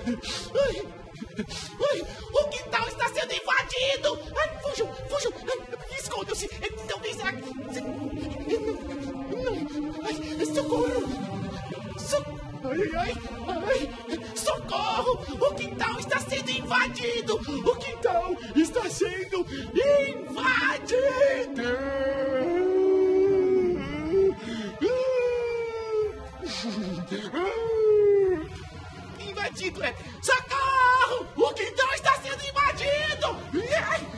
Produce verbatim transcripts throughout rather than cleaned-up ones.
Ai, ai, o quintal está sendo invadido! Ai, fujam, fujam! Escondam-se! Talvez aqui... Não, não! Ai, socorro! Socorro! Ai, ai, ai! Socorro! O quintal está sendo invadido! O quintal está sendo invadido! Invadido é... Socorro! O quintal está sendo invadido! Ai,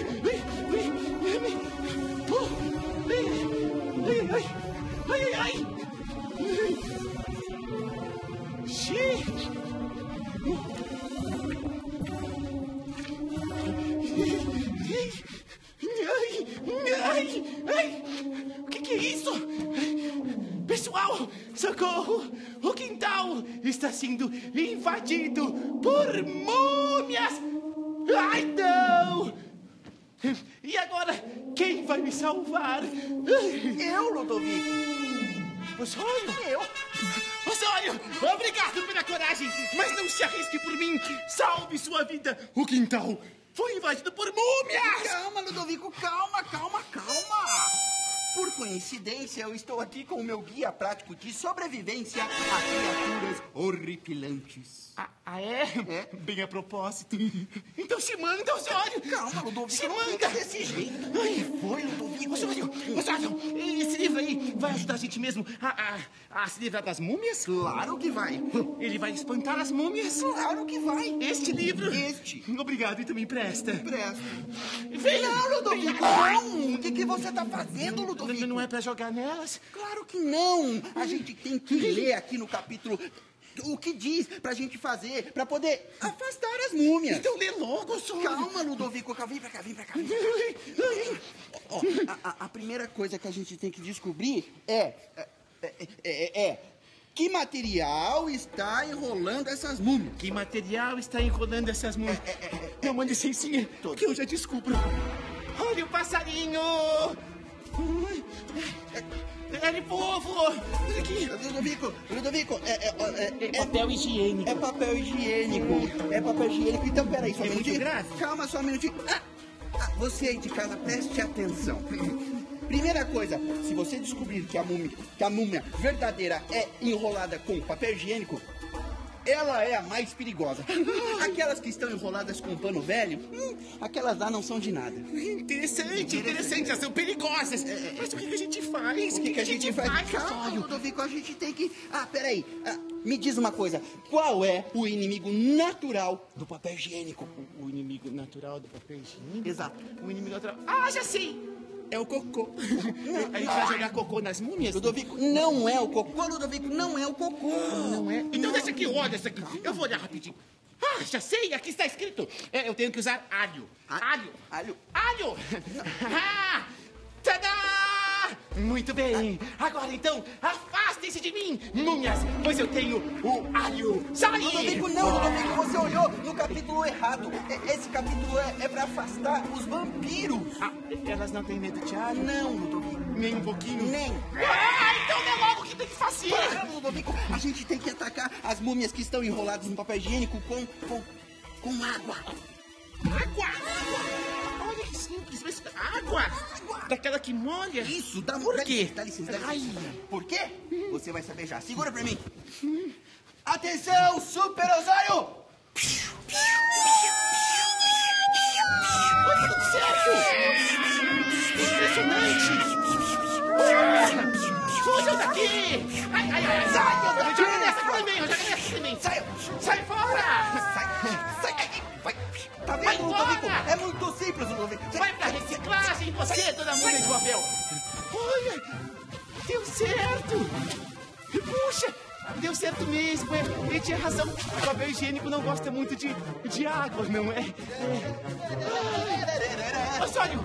ai, ai, ai! Xiii! Ai, ai, ai! O que, que é isso? Pessoal, socorro! O quintal está sendo invadido por múmias! Ai, não! E agora, quem vai me salvar? Eu, Ludovico. Osório? Eu. Osório, obrigado pela coragem, mas não se arrisque por mim. Salve sua vida. O quintal foi invadido por múmias! Calma, Ludovico, calma, calma, calma. Por coincidência, eu estou aqui com o meu guia prático de sobrevivência a criaturas horripilantes. Ah, ah é? É. Bem a propósito. Então se manda, Osório. Calma, Ludovico, se não manda. fica desse jeito. Ai, Foi, Ludovico. Osório, Osório, esse livro aí vai ajudar a gente mesmo a, a, a se livrar das múmias? Claro que vai. Ele vai espantar as múmias? Claro que vai. Este livro? Este. Obrigado, e também presta. Presta. Vem, Não, Ludovico, não. O que, que você está fazendo, Ludovico? Não, não é pra jogar nelas? Claro que não. A gente tem que ler aqui no capítulo o que diz pra gente fazer pra poder afastar as múmias. Então lê logo, Osório. Calma, Ludovico. Vem pra cá, vem pra cá. Vem pra cá. Ó, a, a- a primeira coisa que a gente tem que descobrir é, é, é, é, é que material está enrolando essas múmias. Que material está enrolando essas múmias? Não mande licencinha, que eu já descubro. Olha o passarinho! É de povo! Aqui. Ludovico, Ludovico, é, é, é, É papel higiênico. É papel higiênico. É papel higiênico. Então, peraí, só um É muito minutinho. grave? Calma, só um minutinho. Ah, ah, você aí de casa, preste atenção. Primeira coisa, se você descobrir que a múmia, que a múmia verdadeira é enrolada com papel higiênico, ela é a mais perigosa. Aquelas que estão enroladas com pano velho, hum, aquelas lá não são de nada. Interessante, interessante, elas são perigosas. Mas o que, que a gente faz? O que, que a gente faz? Calma, Osório? Ludovico, a gente tem que... Ah, peraí. Ah, me diz uma coisa. Qual é o inimigo natural do papel higiênico? O inimigo natural do papel higiênico? Exato. O inimigo natural... Ah, já sei! É o cocô. A gente vai jogar cocô nas múmias? Ludovico, não é o cocô, Ludovico, não é o cocô. Não é? Então deixa aqui, olha isso aqui. Eu vou olhar rapidinho. Ah, já sei, aqui está escrito. É, eu tenho que usar alho. Alho. Alho. Alho! Ah! Tadá! Muito bem. Agora então, afastem-se de mim, múmias, pois eu tenho o alho. Sai! Ludovico, não, Ludovico, você olhou no capítulo errado. E- Esse capítulo é, é pra afastar os vampiros. Ah, elas não têm medo de alho? Não, Ludovico, Nem um pouquinho? nem. Ah, então é logo que tem que fazer. Para, Ludovico, a gente tem que atacar as múmias que estão enroladas no papel higiênico com, com, com água. Água! Olha que simples, mas água! Daquela que molha? Isso, dá Por dá quê? licença, Dá licença, dá Ai. licença. Por quê? Você vai saber já. Segura pra mim. Atenção, Super Osório! Olha, tudo certo! Impressionante! Fujam daqui! Ai, ai, ai! Sai! Joga nessa aqui também! Joga nessa aqui também! Sai! Sai fora! Sai, sai daqui, vai. Tá Vai vendo, Ludovico? embora! É muito simples, Ludovico. Vai pra reciclagem, você, dona múmia de papel! Olha! Deu certo! Puxa! Deu certo mesmo, é. Ele tinha razão. O papel higiênico não gosta muito de, de água, não é? é. Osório!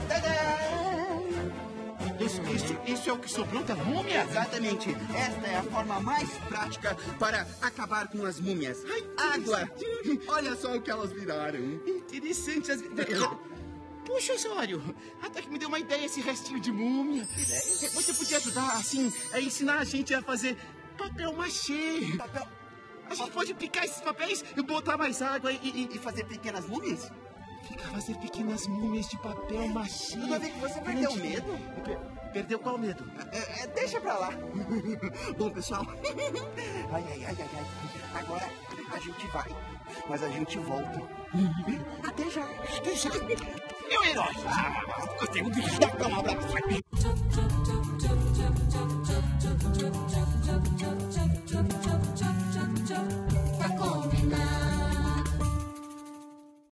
Isso, isso, isso é o que sobrou da múmia? Exatamente. Esta é a forma mais prática para acabar com as múmias. Água. Olha só o que elas viraram. Interessante. As... Puxa, Osório, até que me deu uma ideia esse restinho de múmia. Você podia ajudar, assim, a ensinar a gente a fazer papel machê. Papel... A gente pode picar esses papéis e botar mais água e... e, E fazer pequenas múmias? Fica fazer pequenas múmias de papel machê. Eu vi que você perdeu o medo. Per- perdeu qual medo? É, é, deixa pra lá. Bom, pessoal. Ai, ai, ai, ai, ai. Agora a gente vai, mas a gente volta. Até já. Até já. Meu herói. Ah, gostei muito de dar um abraço.